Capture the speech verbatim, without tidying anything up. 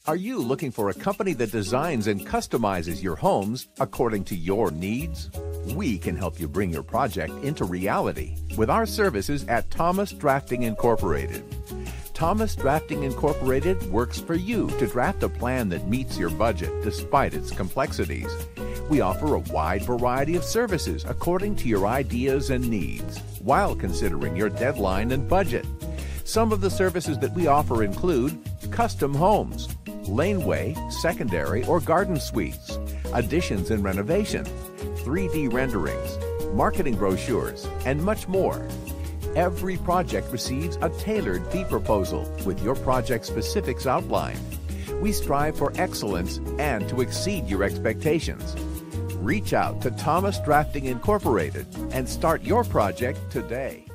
Are you looking for a company that designs and customizes your homes according to your needs? We can help you bring your project into reality with our services at Thomas Drafting Incorporated. Thomas Drafting Incorporated works for you to draft a plan that meets your budget despite its complexities. We offer a wide variety of services according to your ideas and needs, while considering your deadline and budget. Some of the services that we offer include custom homes, laneway, secondary, or garden suites, additions and renovation, three D renderings, marketing brochures, and much more. Every project receives a tailored fee proposal with your project specifics outlined. We strive for excellence and to exceed your expectations. Reach out to Thomas Drafting Incorporated and start your project today.